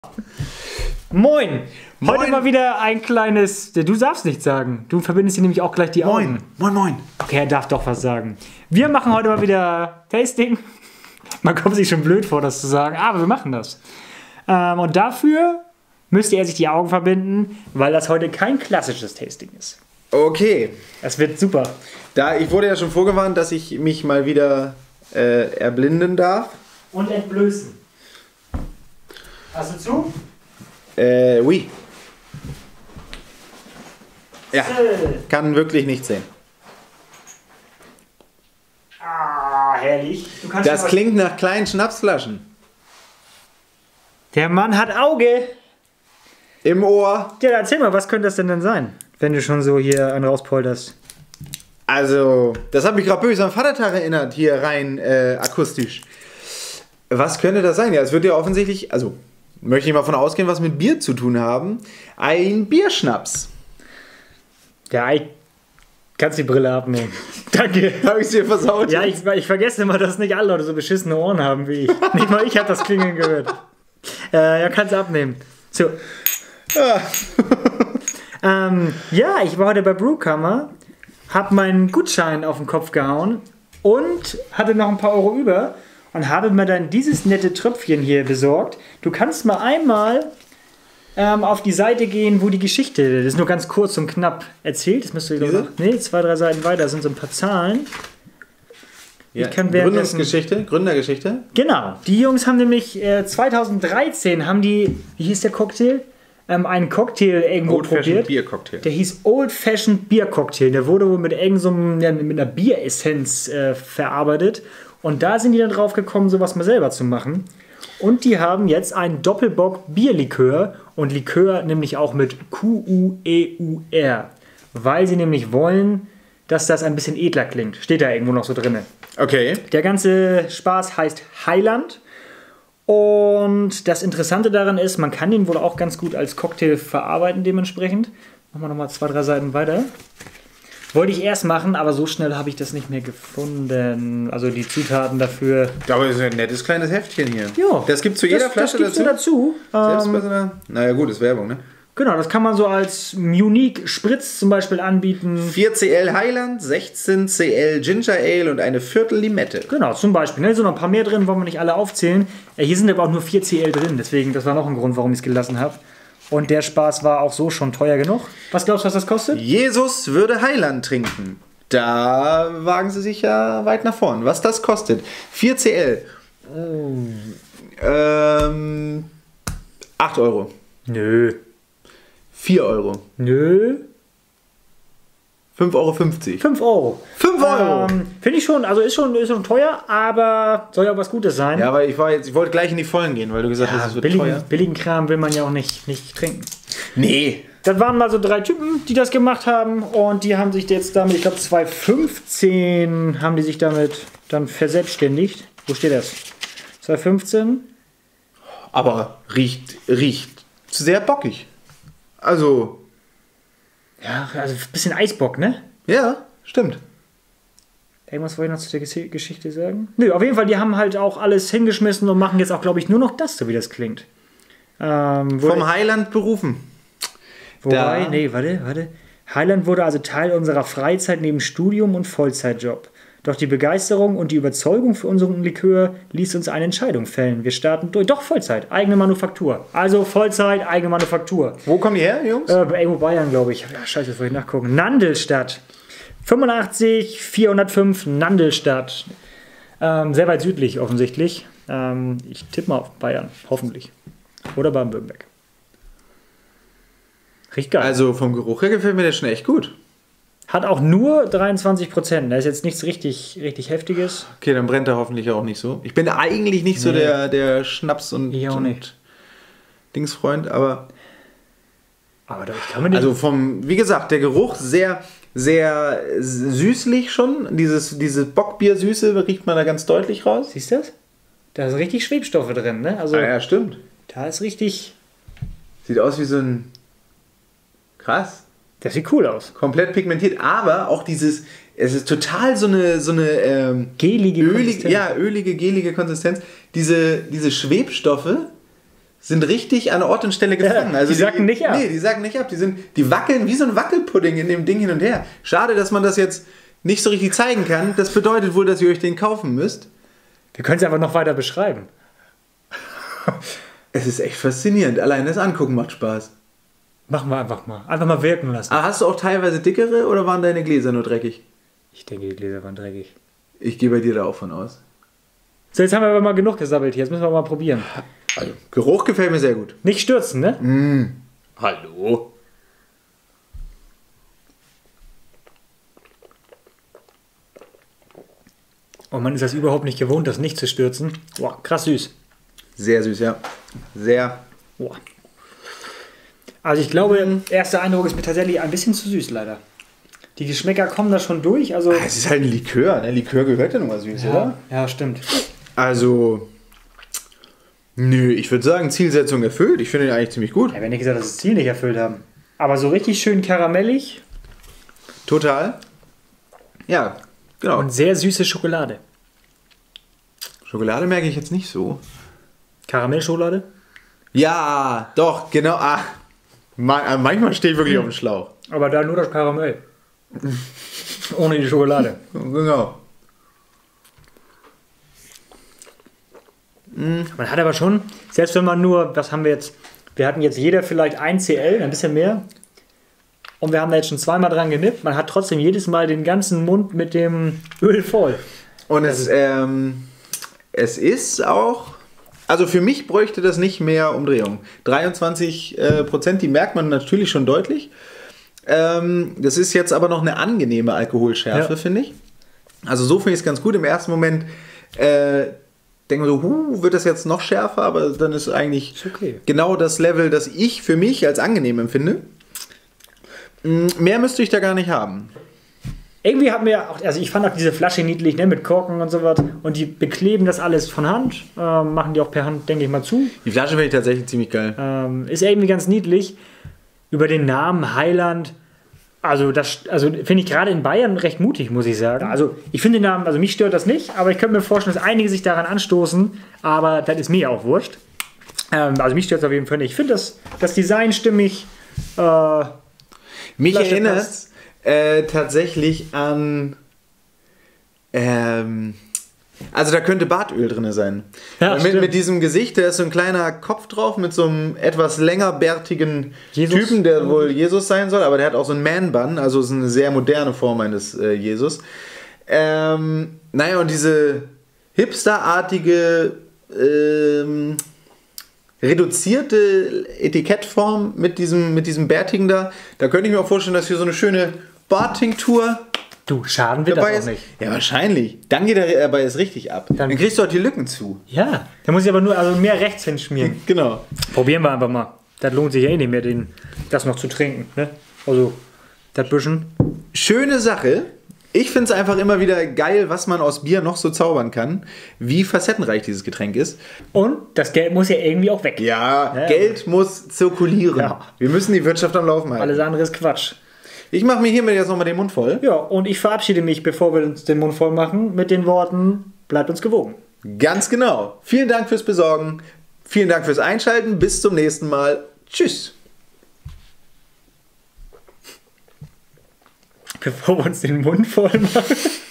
Moin! Heute Moin. mal wieder ein kleines... Du darfst nichts sagen. Du verbindest hier nämlich auch gleich die Augen. Moin, moin. Okay, er darf doch was sagen. Wir machen heute mal wieder Tasting. Man kommt sich schon blöd vor, das zu sagen, aber wir machen das. Und dafür müsste er sich die Augen verbinden, weil das heute kein klassisches Tasting ist. Okay. Es wird super. Ich wurde ja schon vorgewarnt, dass ich mich mal wieder erblinden darf. Und entblößen. Hast du zu? Oui. Ja, kann wirklich nicht sehen. Ah, herrlich. Du kannst Das klingt nach kleinen Schnapsflaschen. Der Mann hat Auge. Im Ohr. Ja, erzähl mal, was könnte das denn sein, wenn du schon so hier einen rauspolterst? Also, das hat mich gerade böse am Vatertag erinnert, hier rein akustisch. Was könnte das sein? Ja, es wird ja offensichtlich, also möchte ich mal von ausgehen, was mit Bier zu tun haben. Ein Bierschnaps. Ja, kannst die Brille abnehmen. Danke. Habe ich dir versaut? Ja, ich vergesse immer, dass nicht alle Leute so beschissene Ohren haben wie ich. Nicht mal ich habe das Klingeln gehört. Ja, kannst du abnehmen. So. Ja, ich war heute bei Brewkammer, habe meinen Gutschein auf den Kopf gehauen und hatte noch ein paar Euro über und habe mir dann dieses nette Tröpfchen hier besorgt. Du kannst mal einmal auf die Seite gehen, wo die Geschichte, das ist nur ganz kurz und knapp erzählt. Das müsste ich noch. Nee, 2, 3 Seiten weiter sind so ein paar Zahlen. Ja, Ich kann Gründergeschichte. Genau, die Jungs haben nämlich 2013 haben die, wie hieß der Cocktail? Einen Cocktail irgendwo probiert. Biercocktail. Der hieß Old Fashioned Beer Cocktail. Der wurde wohl mit mit einer Bieressenz verarbeitet. Und da sind die dann drauf gekommen, sowas mal selber zu machen. Und die haben jetzt einen Doppelbock Bierlikör und Likör nämlich auch mit Q-U-E-U-R. Weil sie nämlich wollen, dass das ein bisschen edler klingt. Steht da irgendwo noch so drin. Okay. Der ganze Spaß heißt Highland. Und das Interessante daran ist, man kann den wohl auch ganz gut als Cocktail verarbeiten dementsprechend. Machen wir nochmal 2, 3 Seiten weiter. Wollte ich erst machen, aber so schnell habe ich das nicht mehr gefunden. Also die Zutaten dafür. Aber das ist ein nettes kleines Heftchen hier. Ja. Das gibt zu jeder Flasche das dazu. Selbst bei so einer. Naja, gut, ist Werbung, ne? Genau, das kann man so als Unique Spritz zum Beispiel anbieten. 4 CL Highland, 16 CL Ginger Ale und eine Viertel Limette. Genau, zum Beispiel. Ne? So noch ein paar mehr drin, wollen wir nicht alle aufzählen. Hier sind aber auch nur 4 CL drin, deswegen, das war noch ein Grund, warum ich es gelassen habe. Und der Spaß war auch so schon teuer genug. Was glaubst du, was das kostet? Jesus würde Highland trinken. Da wagen sie sich ja weit nach vorn. Was das kostet? 4 CL. 8 Euro. Nö. 4 Euro. Nö. 5,50 Euro. 5 Euro. 5 Euro! Finde ich schon, also ist schon teuer, aber soll ja auch was Gutes sein. Ja, aber ich wollte gleich in die Vollen gehen, weil du gesagt hast, es wird teuer. Billigen Kram will man ja auch nicht trinken. Nee. Das waren mal so 3 Typen, die das gemacht haben und die haben sich jetzt damit, ich glaube 2015 haben die sich damit dann verselbstständigt. Wo steht das? 2015? Aber riecht sehr bockig. Also. Ja, also ein bisschen Eisbock, ne? Ja, stimmt. Irgendwas wollte ich noch zu der Geschichte sagen? Nö, auf jeden Fall, die haben halt auch alles hingeschmissen und machen jetzt auch, glaube ich, nur noch das, so wie das klingt. Vom Highland berufen. Wobei, nee, warte. Highland wurde also Teil unserer Freizeit neben Studium und Vollzeitjob. Doch die Begeisterung und die Überzeugung für unseren Likör ließ uns eine Entscheidung fällen. Wir starten durch. Doch, Vollzeit, eigene Manufaktur. Also Vollzeit, eigene Manufaktur. Wo kommen die her, Jungs? Irgendwo Bayern, glaube ich. Ja, scheiße, das wollte ich nachgucken. Nandelstadt. 85 405 Nandelstadt. Sehr weit südlich offensichtlich. Ich tippe mal auf Bayern, hoffentlich. Oder Baden-Württemberg. Riecht geil. Also vom Geruch her gefällt mir der schon echt gut. Hat auch nur 23%. Da ist jetzt nichts richtig Heftiges. Okay, dann brennt er hoffentlich auch nicht so. Ich bin eigentlich nicht so der Schnaps- und Dingsfreund, aber doch, ich kann mir nicht. Also wie gesagt, der Geruch sehr, sehr süßlich schon. Diese Bockbier-Süße riecht man da ganz deutlich raus. Siehst du das? Da sind richtig Schwebstoffe drin, ne? Also, ja, stimmt. Da ist richtig... Sieht aus wie so ein... Krass. Das sieht cool aus. Komplett pigmentiert, aber auch es ist total so eine gelige Konsistenz. Ja, ölige, gelige Konsistenz. Diese Schwebstoffe sind richtig an Ort und Stelle gefangen. Ja, Also die sacken nicht ab. Nee, die sacken nicht ab. Die wackeln wie so ein Wackelpudding in dem Ding hin und her. Schade, dass man das jetzt nicht so richtig zeigen kann. Das bedeutet wohl, dass ihr euch den kaufen müsst. Wir können es einfach noch weiter beschreiben. Es ist echt faszinierend. Allein das Angucken macht Spaß. Machen wir einfach mal. Einfach mal wirken lassen. Aber hast du auch teilweise dickere oder waren deine Gläser nur dreckig? Ich denke, die Gläser waren dreckig. Ich gehe bei dir da auch von aus. So, jetzt haben wir aber mal genug gesabbelt hier. Jetzt müssen wir mal probieren. Also, Geruch gefällt mir sehr gut. Nicht stürzen, ne? Hallo. Und man ist das überhaupt nicht gewohnt, das nicht zu stürzen. Boah, krass süß. Sehr süß, ja. Sehr. Boah. Also ich glaube, erster Eindruck ist mir tatsächlich ein bisschen zu süß, leider. Die Geschmäcker kommen da schon durch. Also Es ist halt ein Likör, ne? Likör gehört ja nun mal süß, oder? ja, stimmt. Also, nö, ich würde sagen, Zielsetzung erfüllt. Ich finde den eigentlich ziemlich gut. Ja, wenn nicht gesagt, dass sie das Ziel nicht erfüllt haben. Aber so richtig schön karamellig Total. Ja, genau. und sehr süße Schokolade. Schokolade merke ich jetzt nicht so. Karamellschokolade? Ja, doch, genau. Ah, manchmal stehe ich wirklich auf dem Schlauch. Aber da nur das Karamell. Ohne die Schokolade. Genau. Man hat aber schon, selbst wenn man nur, was haben wir jetzt? Wir hatten jetzt jeder vielleicht ein CL, ein bisschen mehr. Und wir haben da jetzt schon zweimal dran genippt. Man hat trotzdem jedes Mal den ganzen Mund mit dem Öl voll. Und es ist auch, also für mich bräuchte das nicht mehr Umdrehung. 23%, die merkt man natürlich schon deutlich. Das ist jetzt aber noch eine angenehme Alkoholschärfe, finde ich. Also so finde ich es ganz gut. Im ersten Moment denke man so, wird das jetzt noch schärfer? Aber dann ist eigentlich okay. Genau das Level, das ich für mich als angenehm empfinde. Mehr müsste ich da gar nicht haben. Irgendwie haben wir auch, also ich fand auch diese Flasche niedlich, ne, mit Korken und so was. Und die bekleben das alles von Hand, machen die auch per Hand, denke ich mal, zu. Die Flasche finde ich tatsächlich ziemlich geil. Ist irgendwie ganz niedlich. Über den Namen Highland, also finde ich gerade in Bayern recht mutig, muss ich sagen. Also ich finde den Namen, also mich stört das nicht, aber ich könnte mir vorstellen, dass einige sich daran anstoßen, aber das ist mir auch wurscht. Also mich stört es auf jeden Fall nicht. Ich finde das Design stimmig. Mich Flasche erinnert passt. Tatsächlich an. Also da könnte Bartöl drin sein. Ja, mit diesem Gesicht, da ist so ein kleiner Kopf drauf mit so einem etwas länger bärtigen Jesus. Typen, der wohl Jesus sein soll, aber der hat auch so einen Man-Bun, also ist eine sehr moderne Form eines Jesus. Naja, und diese hipsterartige reduzierte Etikettform mit diesem Bärtigen da könnte ich mir auch vorstellen, dass hier so eine schöne Bartinktur Du, schaden wird das dabei auch ist. nicht. Ja, wahrscheinlich. Dann geht er dabei jetzt richtig ab. Dann kriegst du auch die Lücken zu. Ja, da muss ich aber nur mehr rechts hinschmieren. Genau. Probieren wir einfach mal. Das lohnt sich ja eh nicht mehr, das noch zu trinken. Ne? Also, das bisschen. Schöne Sache. Ich finde es einfach immer wieder geil, was man aus Bier noch so zaubern kann. Wie facettenreich dieses Getränk ist. Und das Geld muss ja irgendwie auch weg. Ja, Ja. Geld muss zirkulieren. Ja. Wir müssen die Wirtschaft am Laufen halten. Alles andere ist Quatsch. Ich mache mir hiermit jetzt nochmal den Mund voll. Ja, und ich verabschiede mich, bevor wir uns den Mund voll machen, mit den Worten, bleibt uns gewogen. Ganz genau. Vielen Dank fürs Besorgen. Vielen Dank fürs Einschalten. Bis zum nächsten Mal. Tschüss. Bevor wir uns den Mund voll machen.